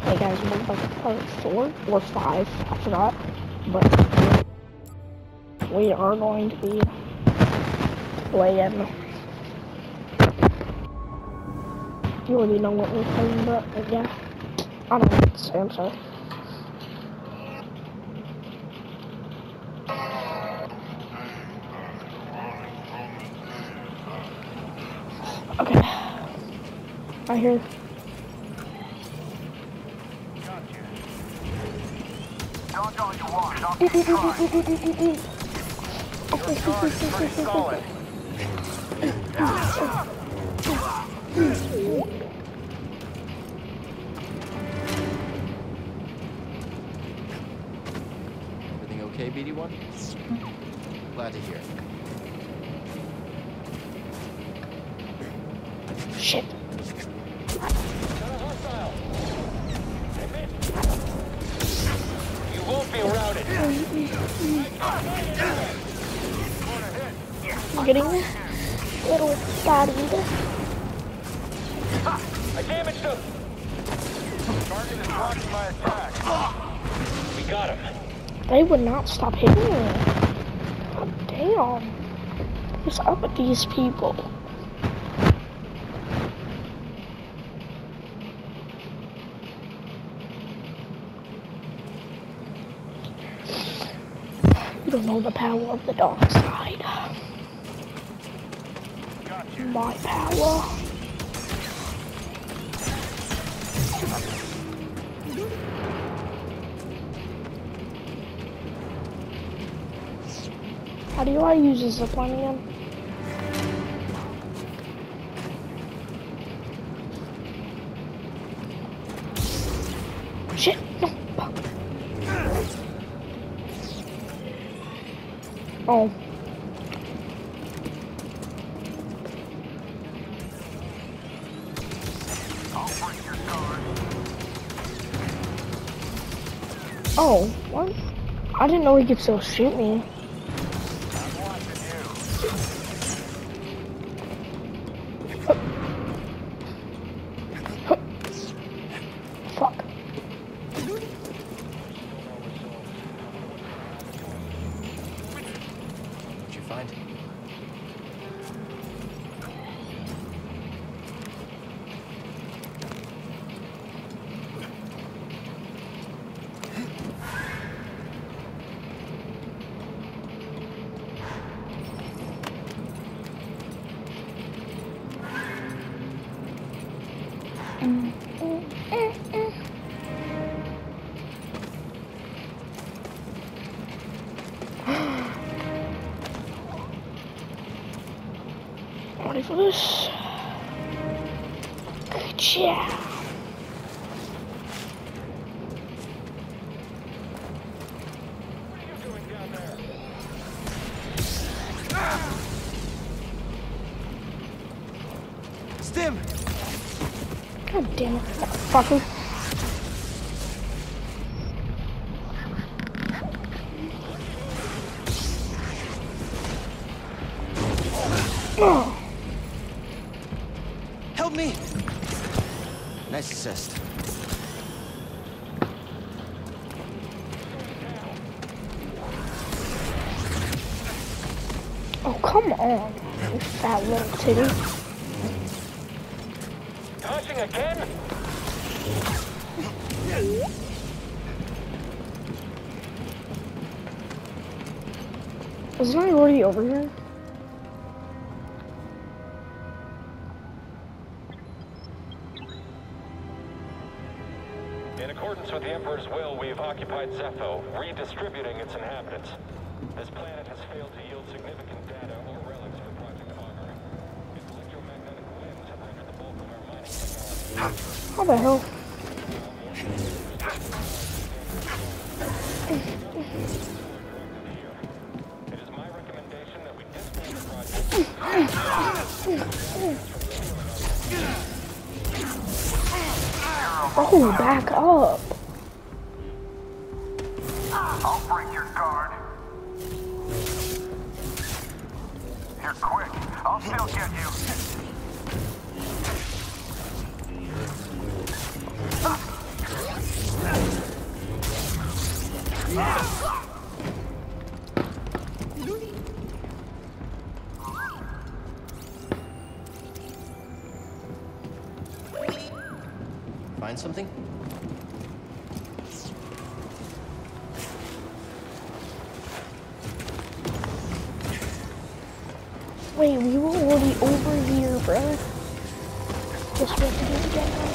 Hey guys, we're like part 4 or 5, I forgot. But we are going to be playing. You already know what we're playing, but yeah. I don't know what to say, I'm sorry. Okay. Right here. Dodge all you want, I'll keep you trying. Your charge is pretty solid. Everything okay, BD1? Glad to hear. Shit. You won't be routed. I'm getting a little bodied. I damaged him. Target is blocking my attack. We got him. They would not stop hitting me. God damn. What's up with these people? You don't know the power of the dark side. Gotcha. My power. How do I use this zipline again? Shit! No! Fuck! Oh. I'll break your guard. Oh, what? I didn't know he could still shoot me. I'm watching Fuck. What'd you find? Ready for this? Good job. What are you doing down there? Stim! God damn it, fucker. Oh. Help me! Nice assist. Oh, come on, you fat little titty. Touching again? Isn't I already over here? In accordance with the Emperor's will, we've occupied Zepho, redistributing its inhabitants. This planet has failed to yield significant data or relics for Project Augur. Its electromagnetic winds have rendered the bulk of our mining technology. How the hell? It is my recommendation that we disband the project. Oh, back up. I'll break your guard. Here, quick. I'll still get you. find something? Wait, we were already over here, bruh. Guess we have to do it again now.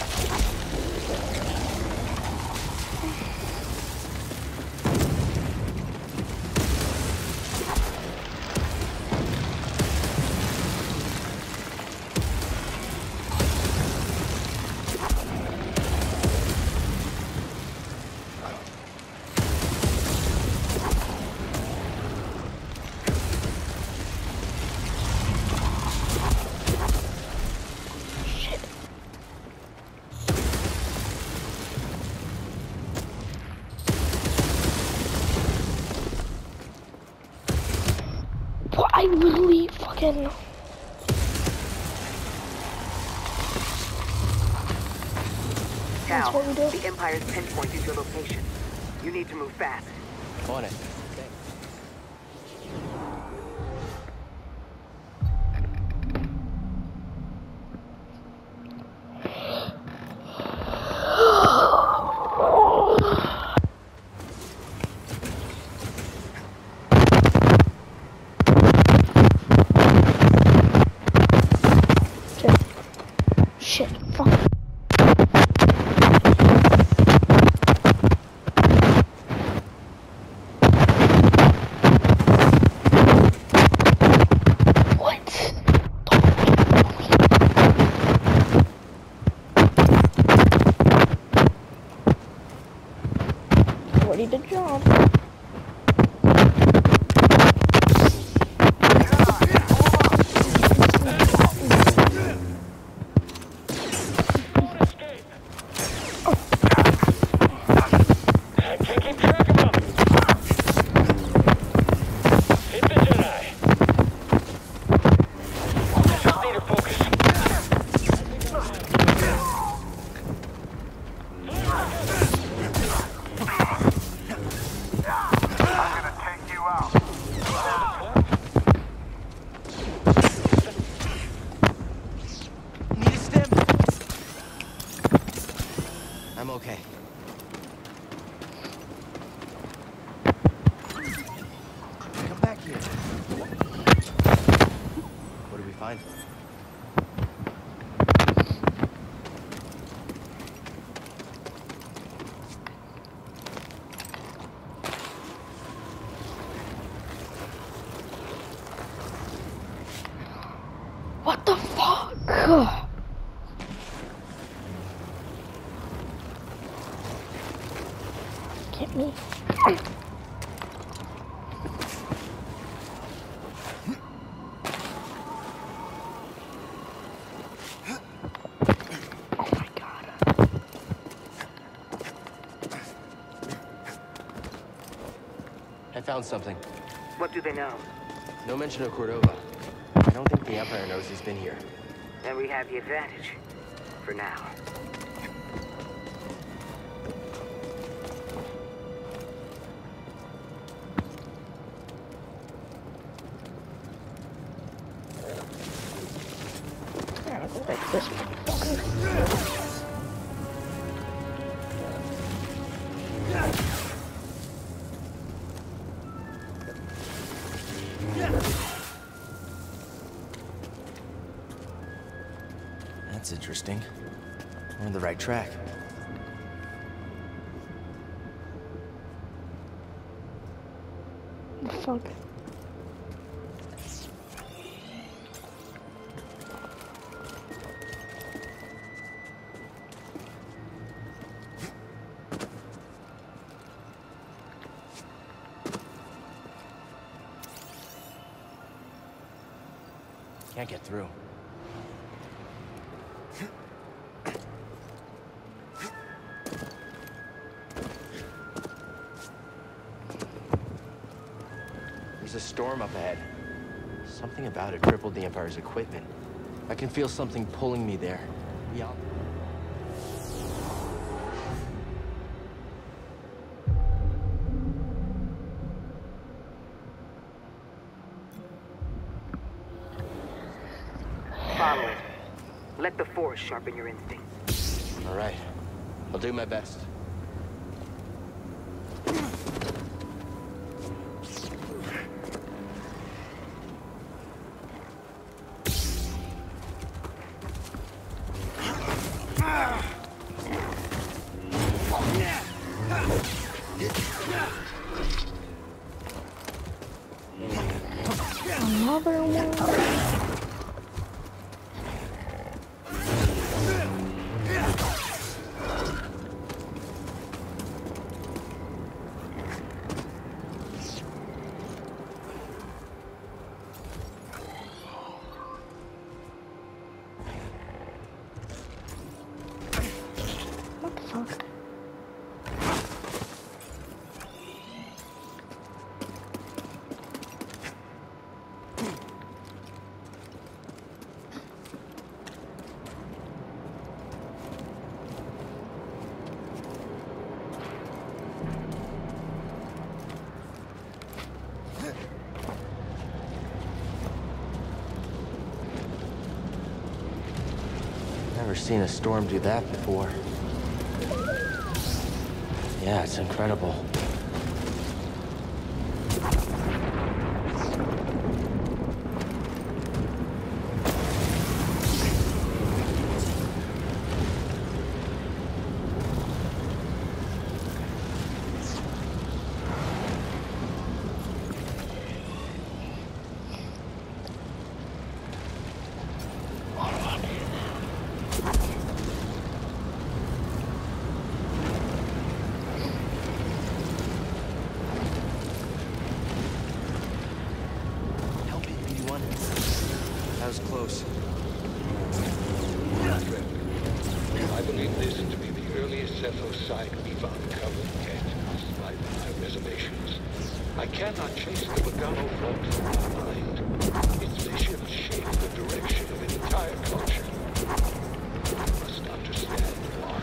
I literally fucking... That's Cal, what we do. the Empire's pinpointed your location. You need to move fast. On it. Shit, fuck. What? Already did job. I'm okay. Come back here. What do we find? What the fuck? Get me. Oh my god. I found something. What do they know? No mention of Cordova. I don't think the Empire knows he's been here. Then we have the advantage. For now. I'm gonna go like this motherfucker. That's interesting. We're on the right track. Fuck. Can't get through. There's a storm up ahead. Something about it crippled the Empire's equipment. I can feel something pulling me there. Beyond. Follow it. Let the Force sharpen your instincts. All right. I'll do my best. Another one. What the fuck? Never seen a storm do that before. Yeah, it's incredible. That was close. I believe this to be the earliest Zeffo site we've uncovered yet, despite my reservations. I cannot chase the Bogano fault from my mind. Its vision shaped the direction of an entire culture. I must understand why.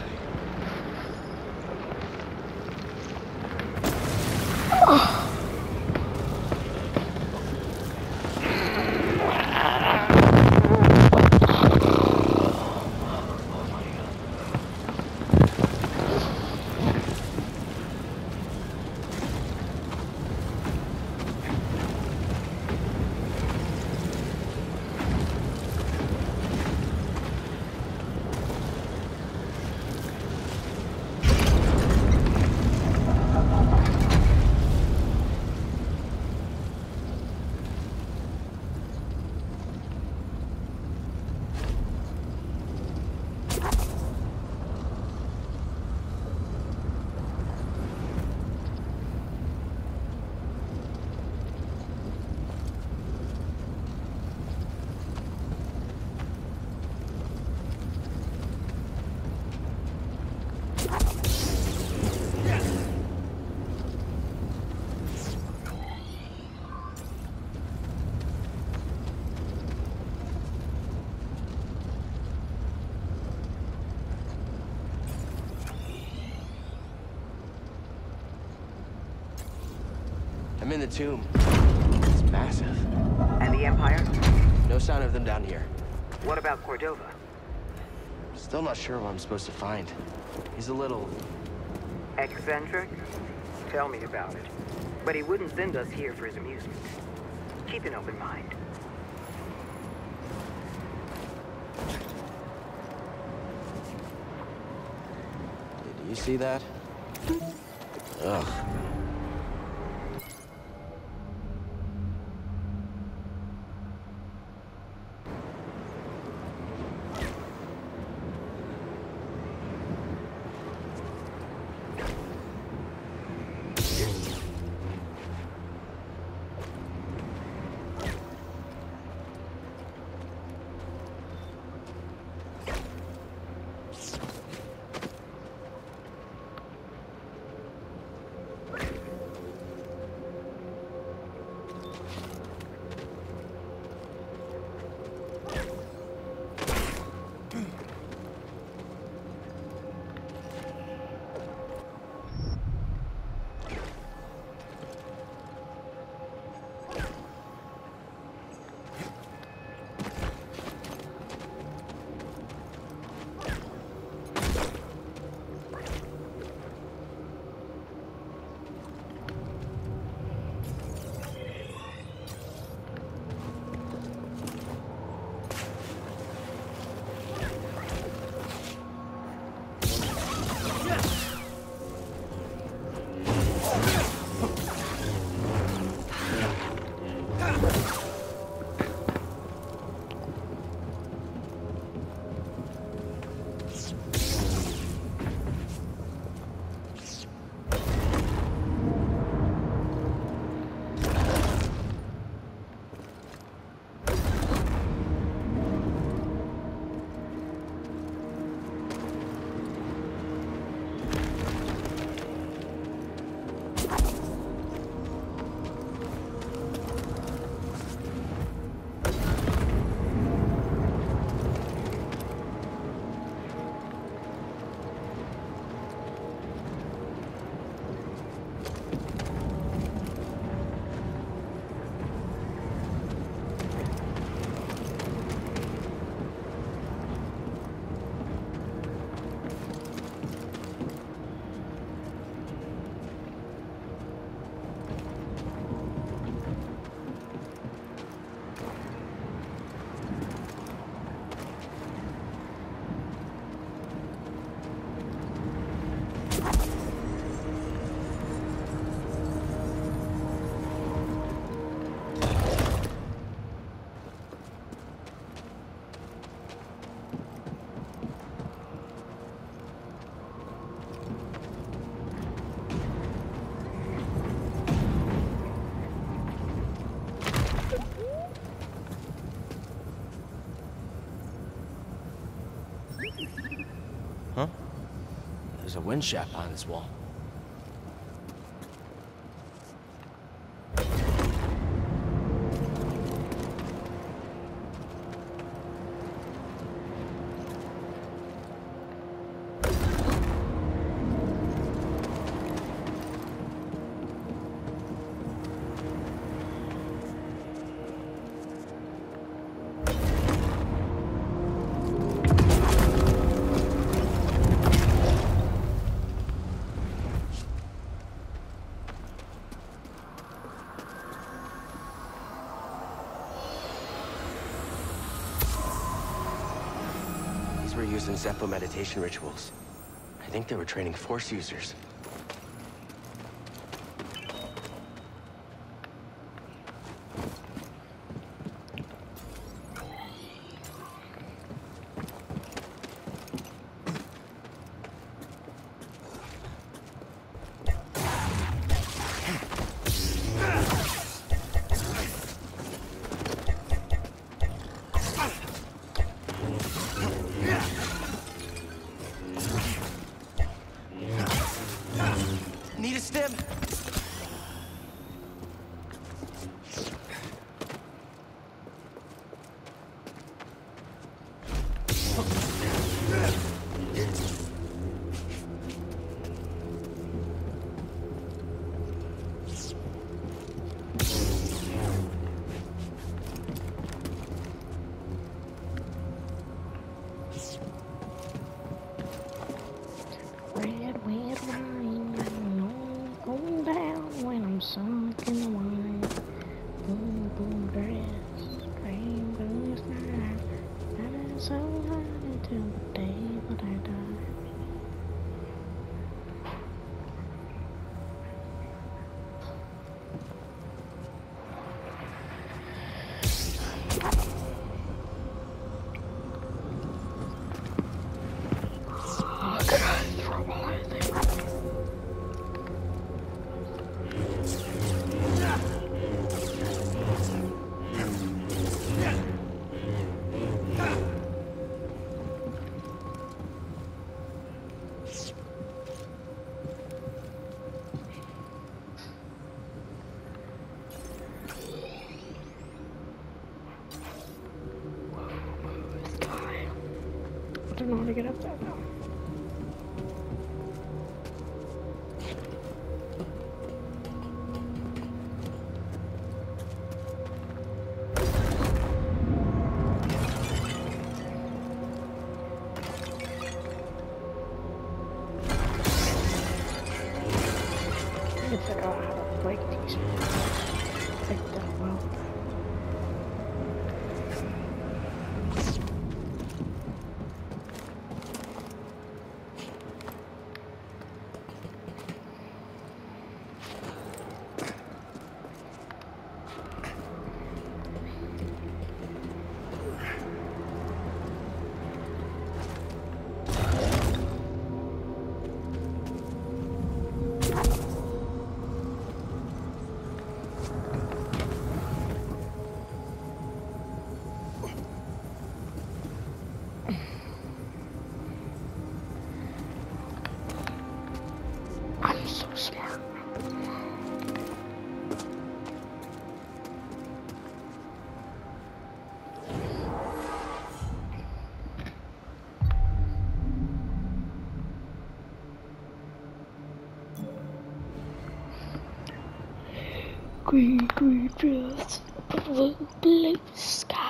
I'm in the tomb. It's massive. And the Empire? No sign of them down here. What about Cordova? Still not sure what I'm supposed to find. He's a little... Eccentric? Tell me about it. But he wouldn't send us here for his amusement. Keep an open mind. Did you see that? Ugh. Huh? There's a wind shaft behind this wall. Were used in Zeffo meditation rituals. I think they were training Force users. Need a stim? Red wine, going down when I'm sunk in the wine. Boom, boom, dress, dream, blue sky. I'm so high till the day that I die. I don't know how to get up there now. I figure out how to break these. Break that well. I'm so smart. Green, green dress, blue, blue sky.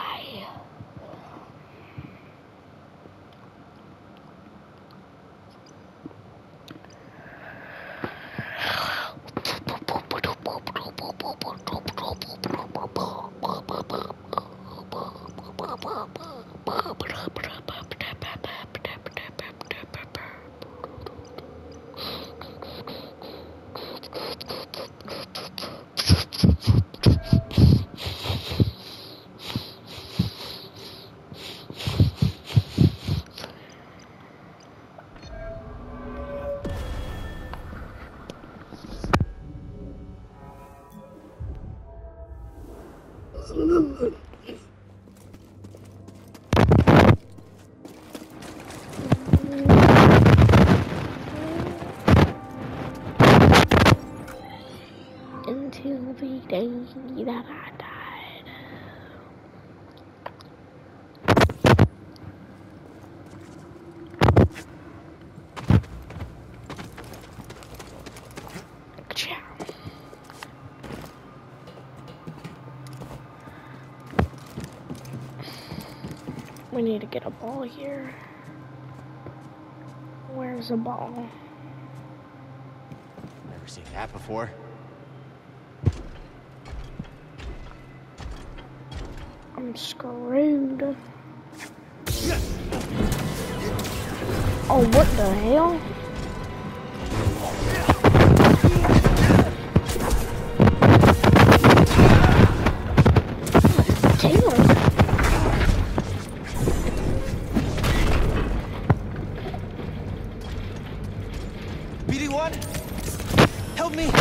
day that I died. Ciao. We need to get a ball here. Where's the ball? Never seen that before. I'm screwed. Oh, what the hell? Taylor. BD1, help me.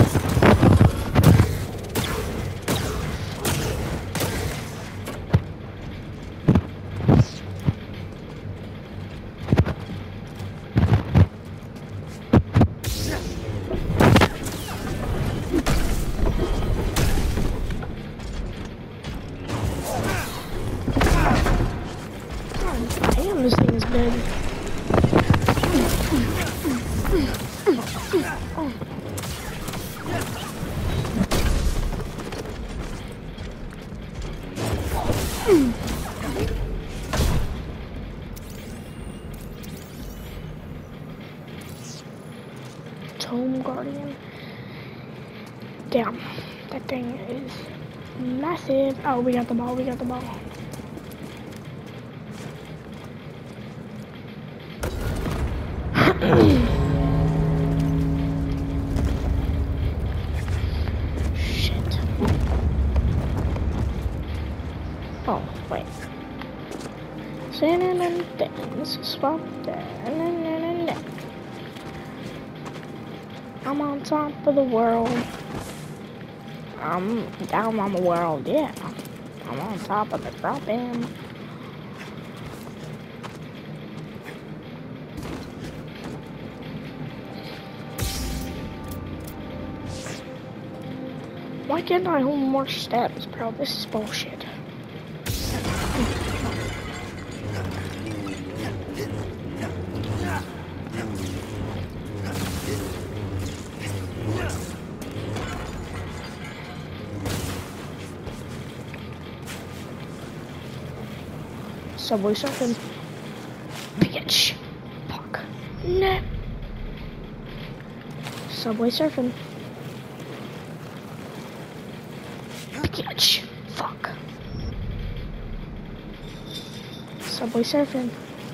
Damn, this thing is big. Tomb Guardian. Damn, that thing is massive. Oh, we got the ball, we got the ball. Shit. Oh, wait. Cinnamon things, swap that. I'm on top of the world. I'm down on the world, yeah. I'm on top of the dropping. Why can't I hold more steps, bro? This is bullshit. Subway surfing. Bitch. Fuck. No. Subway surfing. Bitch. Fuck. Subway surfing.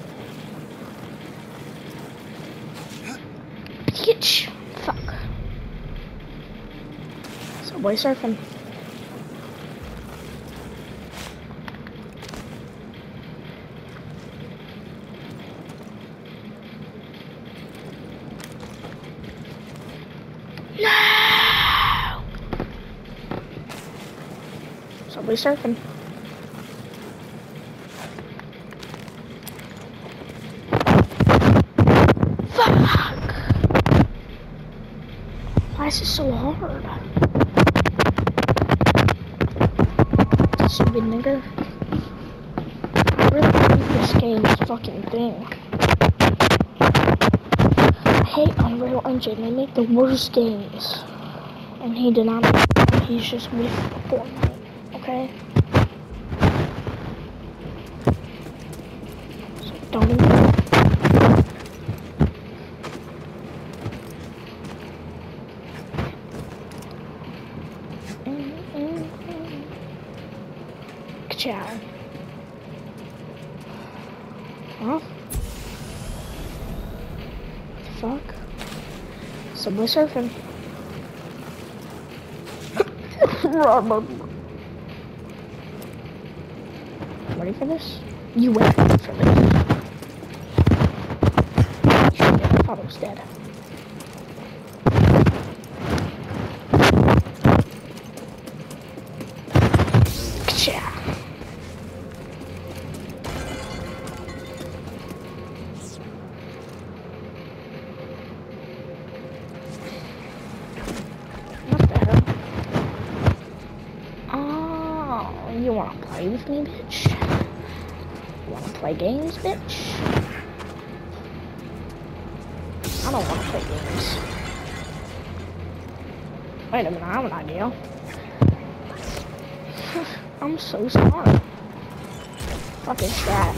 Bitch. Fuck. Subway surfing. No! Subway surfing. Fuck! Why is this so hard? Stupid nigger. I really hate this game's fucking thing. I hate Unreal Engine. They make the worst games. And he did not. He's just with Fortnite. Okay? So don't. Ka-chow. Huh? Fuck. Subway surfing. Ready for this? You wait for this. Shit, I thought it was dead. Ka-chow. What the hell? You wanna play with me, bitch? You wanna play games, bitch? I don't wanna play games. Wait a minute, I have an idea. I'm so smart. Fucking strat.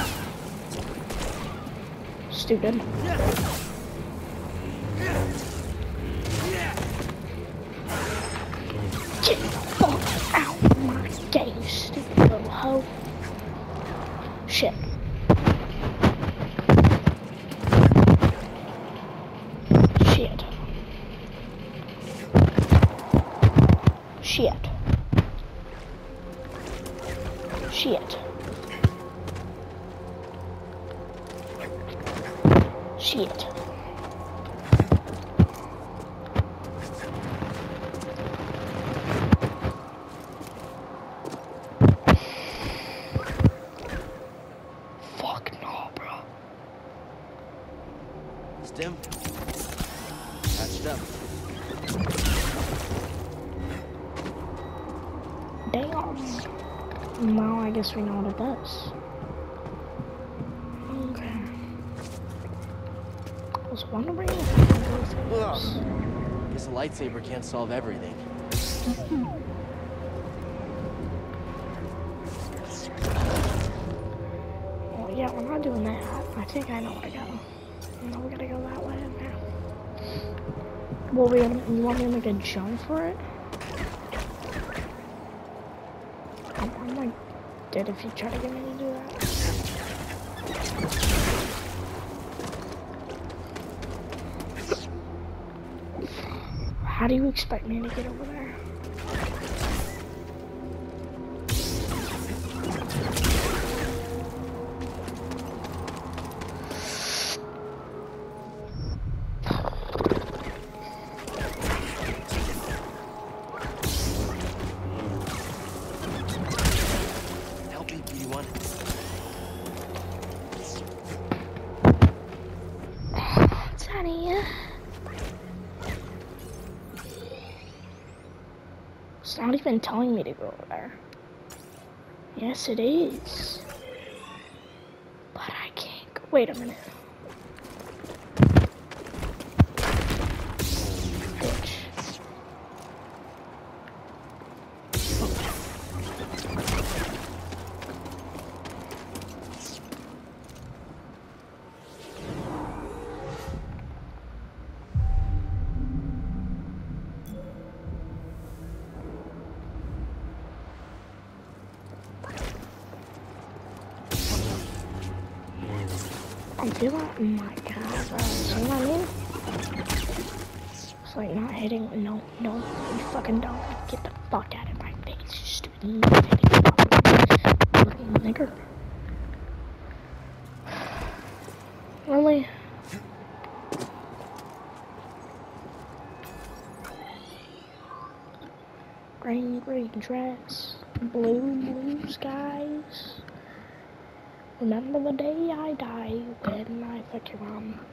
Stupid. Get the fuck out of my game, stupid little hoe. Shit. Shit. Shit. Shit. Shit. Fuck no, bro. Stim? Patched up. Damn. Well, I guess we know what it does. Okay. I was wondering if I could go through this. Guess a lightsaber can't solve everything. Well, yeah, we're not doing that. I think I know where to go. No, we gotta go that way now. Well, you want me to make a jump for it? I'm like dead if you try to get me to do that. How do you expect me to get over there? Help me, BD1. What's that here? It's not even telling me to go over there. Yes, it is. But I can't go. Wait a minute. Bitch. I feel like, oh my god, bro. See what I mean? It's like not hitting. No, no, you fucking don't. Get the fuck out of my face, you stupid fucking nigger. Really? Green, green dress. Blue, blue skies. Remember the day I died when I fucked your mom.